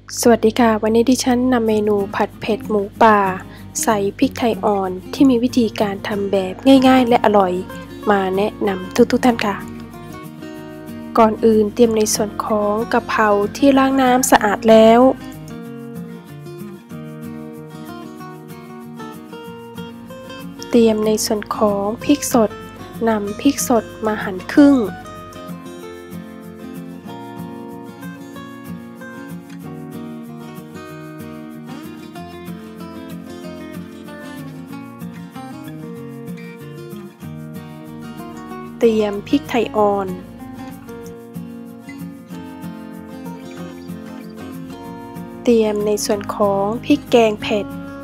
สวัสดีค่ะวันนี้ดิฉันนำเมนูผัดเผ็ดหมูป่าใส่พริกไทยอ่อนที่มีวิธีการทำแบบง่ายๆและอร่อยมาแนะนำทุกท่านค่ะก่อนอื่นเตรียมในส่วนของกะเพราที่ล้างน้ำสะอาดแล้วเตรียมในส่วนของพริกสดนำพริกสดมาหั่นครึ่งเตรียมพริกไทยอ่อนเตรียมในส่วนของพริกแกงเผ็ด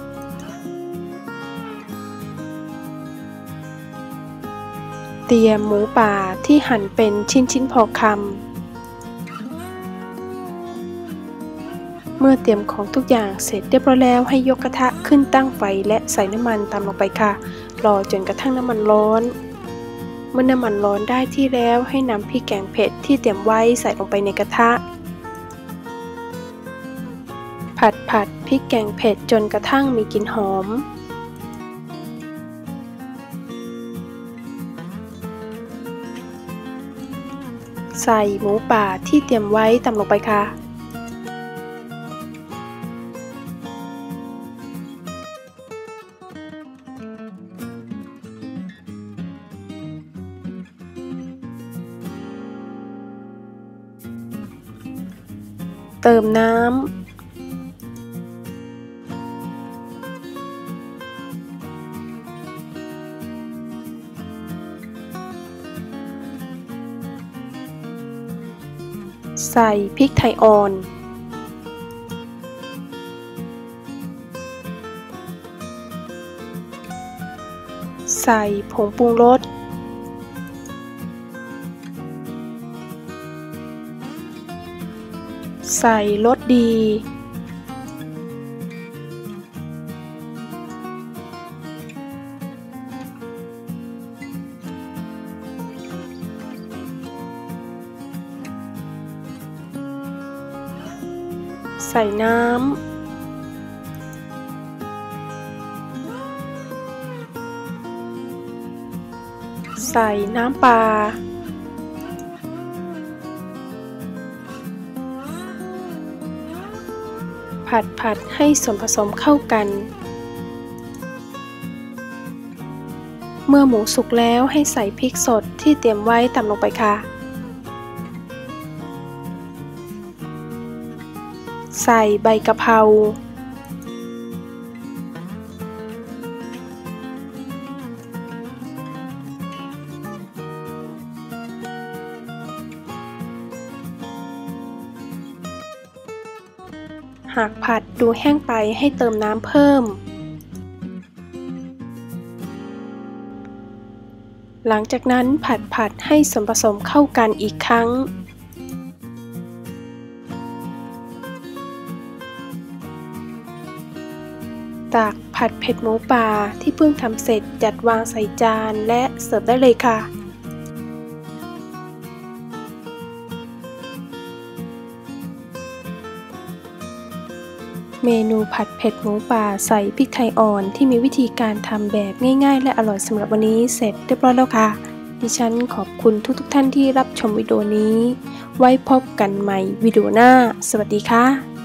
เตรียมหมูป่าที่หั่นเป็นชิ้นๆพอคำเมื่อเตรียมของทุกอย่างเสร็จเรียบร้อยแล้วให้ยกกระทะขึ้นตั้งไฟและใส่น้ำมันตามลงไปค่ะรอจนกระทั่งน้ำมันร้อนเมื่อน้ำมันร้อนได้ที่แล้วให้นำพริกแกงเผ็ดที่เตรียมไว้ใส่ลงไปในกระทะผัดพริกแกงเผ็ดจนกระทั่งมีกลิ่นหอมใส่หมูป่าที่เตรียมไว้ตามลงไปค่ะเติมน้ำใส่พริกไทยอ่อนใส่ผงปรุงรสใส่รสดีใส่น้ำใส่น้ำปลาผัดให้ส่วนผสมเข้ากันเมื่อหมูสุกแล้วให้ใส่พริกสดที่เตรียมไว้ตามลงไปค่ะใส่ใบกะเพราหากผัดดูแห้งไปให้เติมน้ำเพิ่มหลังจากนั้นผัดให้ส่วนผสมเข้ากันอีกครั้งตักผัดเผ็ดหมูป่าที่เพิ่งทำเสร็จจัดวางใส่จานและเสิร์ฟได้เลยค่ะเมนูผัดเผ็ดหมูป่าใส่พริกไทยอ่อนที่มีวิธีการทำแบบง่ายๆและอร่อยสำหรับวันนี้เสร็จเรียบร้อยแล้วค่ะดิฉันขอบคุณทุกท่านที่รับชมวิดีโอนี้ไว้พบกันใหม่วิดีโอหน้าสวัสดีค่ะ